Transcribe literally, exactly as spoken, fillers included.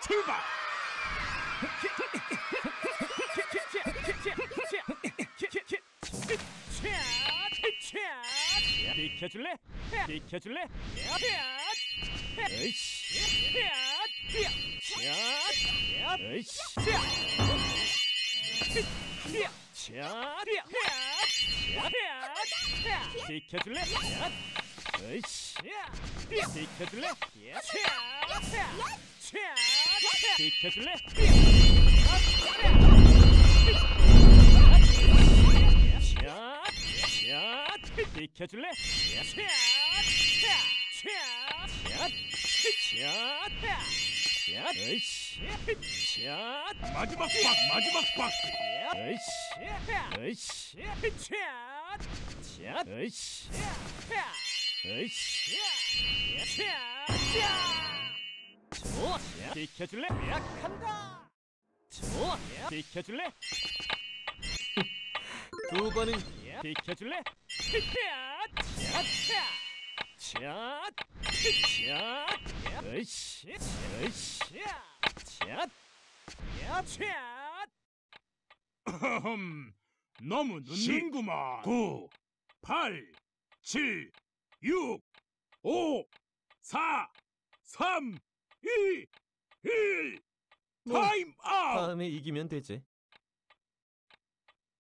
출발! 비켜줄래? 비켜줄래? 으이씨! 으이씨! 비켜줄래? 으이씨! 비켜줄래? 비켜줄래? 비켜줄래? 마지막 박! 마지막 박! 으이씨! 으이씨! 으이씨! 으이씨! 좋아! 비켜줄래? 약한다! 좋아! 비켜줄래? 두 번은 비켜줄래? 샷! 샷! 으이씨! 으이씨! 샷! 샷! 너무 늦는구만. 구, 팔, 칠, 육, 오, 사, 삼, 이, 일. 뭐, 타임 아웃. 다음에 이기면 되지.